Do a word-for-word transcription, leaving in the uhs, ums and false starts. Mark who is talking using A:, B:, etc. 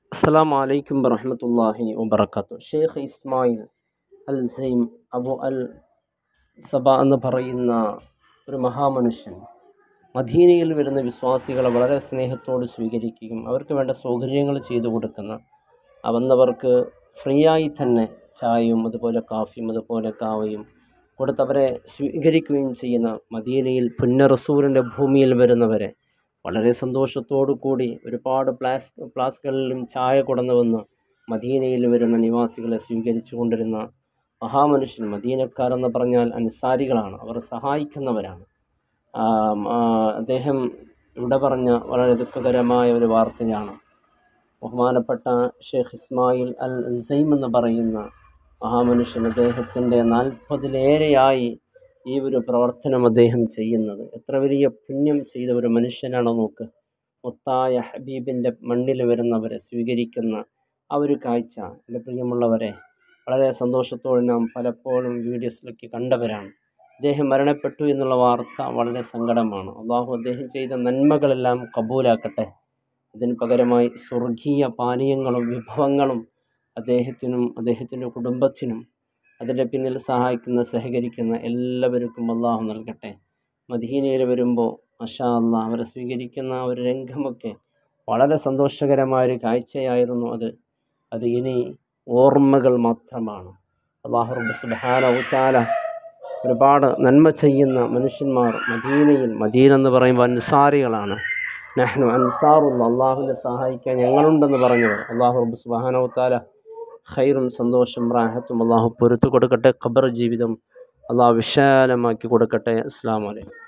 A: അസ്സലാമു അലൈക്കും വറഹ്മത്തുള്ളാഹി വബറകാതുഹു. Sheikh Ismail al Zaim Abu al Saba എന്ന് പറയുന്ന ഒരു മഹാമനുഷ്യൻ മദീനയിൽ വരുന്ന വിശ്വാസികളെ വളരെ സ്നേഹത്തോട് സ്വീകരിക്കുകയും അവർക്ക് വേണ്ട സൗകര്യങ്ങൾ ചെയ്തു കൊടുക്കുന്ന, വന്നവർക്ക് ഫ്രീ ആയി തന്നെ ചായയും അതുപോലെ കാഫിയും അതുപോലെ കാവയും കൊടുത്തവരെ സ്വീകരിക്കുകയും ചെയ്യുന്ന മദീനയിൽ പുണ്യ റസൂലിൻ്റെ ഭൂമിയിൽ വരുന്നവരെ വളരെ സന്തോഷത്തോടു കൂടി ഒരുപാട് പ്ലാസ് പ്ലാസ്കുകളിലും ചായ കൊടന്നു വന്ന് മദീനയിൽ വരുന്ന നിവാസികളെ സ്വീകരിച്ചു കൊണ്ടിരുന്ന മഹാമനുഷ്യൻ. മദീനക്കാരെന്ന് പറഞ്ഞാൽ അൻസാരികളാണ്, അവർ സഹായിക്കുന്നവരാണ്. അദ്ദേഹം ഇവിടെ പറഞ്ഞ വളരെ ദുഃഖകരമായ ഒരു വാർത്തയാണ്. ബഹുമാനപ്പെട്ട ഷെയ്ഖ് ഇസ്മായിൽ അൽ സൈം എന്ന് പറയുന്ന മഹാമനുഷ്യൻ, അദ്ദേഹത്തിൻ്റെ നാൽപ്പതിലേറെയായി ഈ ഒരു പ്രവർത്തനം അദ്ദേഹം ചെയ്യുന്നത്. എത്ര വലിയ പുണ്യം ചെയ്ത ഒരു മനുഷ്യനാണോ നോക്ക്. മുത്തായ ഹബീബിൻ്റെ മണ്ണിൽ വരുന്നവരെ സ്വീകരിക്കുന്ന ആ ഒരു കാഴ്ച എൻ്റെ പ്രിയമുള്ളവരെ വളരെ സന്തോഷത്തോടെ നാം പലപ്പോഴും വീഡിയോസിലൊക്കെ കണ്ടവരാണ്. അദ്ദേഹം മരണപ്പെട്ടു എന്നുള്ള വാർത്ത വളരെ സങ്കടമാണ്. അള്ളാഹു അദ്ദേഹം ചെയ്ത നന്മകളെല്ലാം കബൂലാക്കട്ടെ. അതിന് പകരമായി സ്വർഗീയ പാനീയങ്ങളും വിഭവങ്ങളും അദ്ദേഹത്തിനും അദ്ദേഹത്തിൻ്റെ കുടുംബത്തിനും അതിൻ്റെ പിന്നിൽ സഹായിക്കുന്ന സഹകരിക്കുന്ന എല്ലാവർക്കും അള്ളാഹു നൽകട്ടെ. മദീനയിൽ വരുമ്പോൾ മാഷാ അല്ലാഹ് അവരെ സ്വീകരിക്കുന്ന ഒരു രംഗമൊക്കെ വളരെ സന്തോഷകരമായൊരു കാഴ്ചയായിരുന്നു. അത് അത് ഇനി ഓർമ്മകൾ മാത്രമാണ്. അല്ലാഹു റബ്ബ് സുബ്ഹാനഹു വ തആല ഒരുപാട് നന്മ ചെയ്യുന്ന മനുഷ്യന്മാർ മദീനയിൽ, മദീന എന്ന് പറയുമ്പോൾ അൻസാരികളാണ്. നഹ്നു അൻസാറുല്ലാഹ്, അള്ളാഹുവിനെ സഹായിക്കാൻ ഞങ്ങളുണ്ടെന്ന് പറഞ്ഞവർ. അല്ലാഹു റബ്ബ് സുബ്ഹാനഹു വ തആല ഖൈറും സന്തോഷം റാഹത്തും അള്ളാഹു പൊരുത്തു കൊടുക്കട്ടെ. ഖബർ ജീവിതം അള്ളാഹു വിശാലമാക്കി കൊടുക്കട്ടെ. അസ്സലാമു അലൈക്കും.